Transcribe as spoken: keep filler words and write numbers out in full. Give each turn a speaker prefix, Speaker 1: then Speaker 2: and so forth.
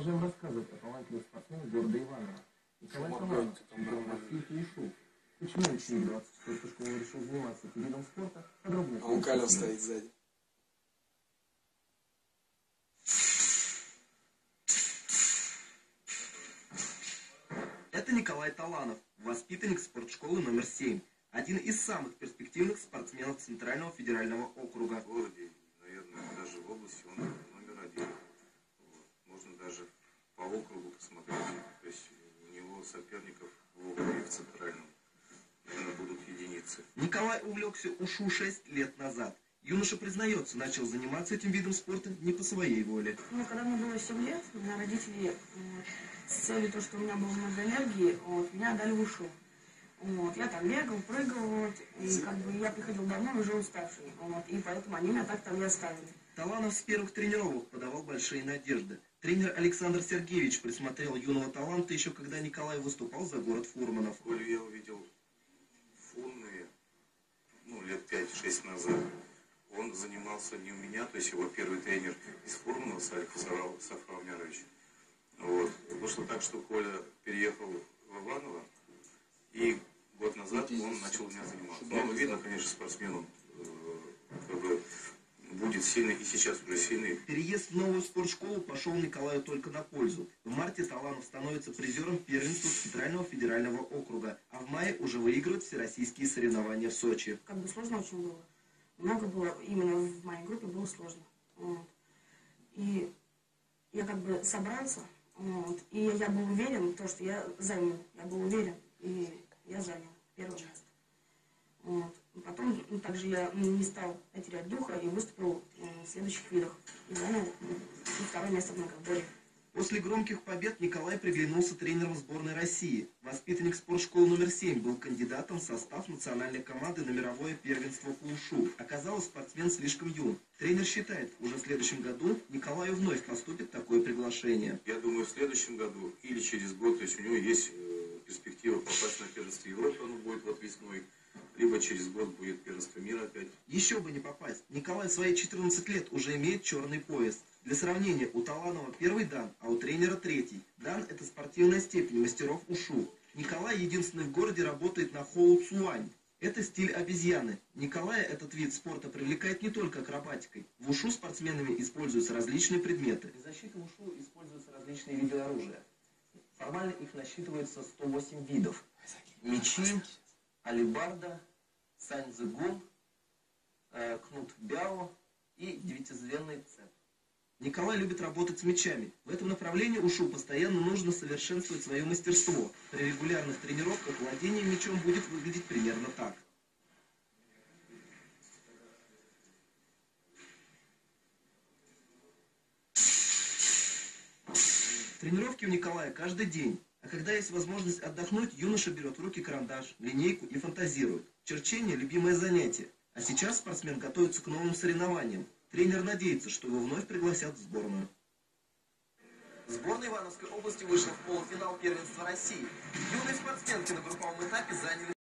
Speaker 1: Продолжаем рассказывать о талантливых спортсменах города Иваново. Николай Таланов, чемпион России по ушу. Почему ученик двадцать четвёртой школы решил заниматься этим видом спорта? Подробнее.
Speaker 2: А он Коля стоит сзади.
Speaker 3: Это Николай Таланов, воспитанник спортшколы номер семь. Один из самых перспективных спортсменов Центрального федерального округа.
Speaker 4: В городе, наверное, даже в области он номер один. Вот. Можно даже по округу посмотреть. То есть у него соперников в округе, в Центральном, наверное, будут единицы.
Speaker 3: Николай увлекся ушу шесть лет назад. Юноша признается, начал заниматься этим видом спорта не по своей воле.
Speaker 5: Ну, когда мне было семь лет, меня родители э, с целью, то, что у меня было много энергии, вот, меня отдали в ушу. Вот, я там бегал, прыгал, вот, и как бы я приходил домой уже уставший, вот, и поэтому они меня так там и оставили.
Speaker 3: Таланов с первых тренировок подавал большие надежды. Тренер Александр Сергеевич присмотрел юного таланта еще когда Николай выступал за город Фурманов.
Speaker 4: Колю я увидел в Фурманове, ну, лет пять-шесть назад. Он занимался не у меня, то есть его первый тренер из Фурманова, Салик Сафраумярович. Вот. Вышло так, что Коля переехал в Иваново, и год назад он начал у меня заниматься. Ну, видно, конечно, спортсмену э, как бы будет сильный, и сейчас уже сильный.
Speaker 3: Переезд в новую спортшколу пошел Николаю только на пользу. В марте Таланов становится призером первенства Центрального федерального округа, а в мае уже выигрывает всероссийские соревнования в Сочи.
Speaker 5: Как бы сложно очень было. Много было, именно в моей группе было сложно. Вот. И я как бы собрался, вот, и я был уверен, то, что я займу. Я был уверен, и я занял первое место. Вот. Потом ну, также я не стал терять духа и выступил в следующих видах. И занял и второе место в многоборье.
Speaker 3: После громких побед Николай приглянулся тренером сборной России. Воспитанник спортшколы номер семь был кандидатом в состав национальной команды на мировое первенство по ушу. Оказалось, спортсмен слишком юн. Тренер считает, уже в следующем году Николаю вновь поступит такое приглашение.
Speaker 4: Я думаю, в следующем году или через год, то есть у него есть э, перспектива попасть на первенство Европы, оно будет вот весной. Либо через год будет первенство мира опять.
Speaker 3: Еще бы не попасть. Николай в свои четырнадцать лет уже имеет черный пояс. Для сравнения, у Таланова первый дан, а у тренера третий. Дан – это спортивная степень мастеров ушу. Николай единственный в городе работает на хоу цуань. Это стиль обезьяны. Николая этот вид спорта привлекает не только акробатикой. В ушу спортсменами используются различные предметы. Для защиты в ушу используются различные виды оружия. Формально их насчитывается сто восемь видов. Мечи, алебарда, саньцзигун, э, кнут бяо и девятизвенный цеп. Николай любит работать с мячами. В этом направлении ушу постоянно нужно совершенствовать свое мастерство. При регулярных тренировках владение мячом будет выглядеть примерно так. Тренировки у Николая каждый день. А когда есть возможность отдохнуть, юноша берет в руки карандаш, линейку и фантазирует. Черчение – любимое занятие. А сейчас спортсмен готовится к новым соревнованиям. Тренер надеется, что его вновь пригласят в сборную. Сборная Ивановской области вышла в полуфинал первенства России. Юные спортсменки на групповом этапе заняли